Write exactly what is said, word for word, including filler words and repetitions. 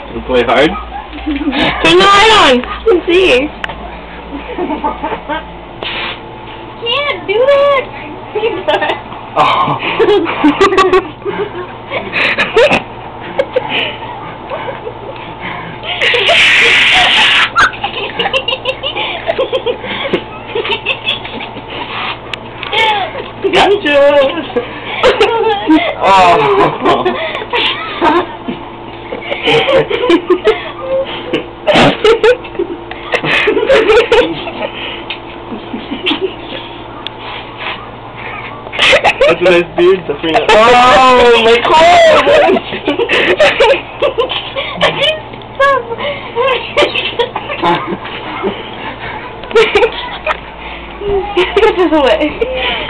You play hard? Turn the light on! I can see. Can't do that! Oh. Gotcha! Oh. That's a nice beard, Sabrina. Oh, my cold! Put this away.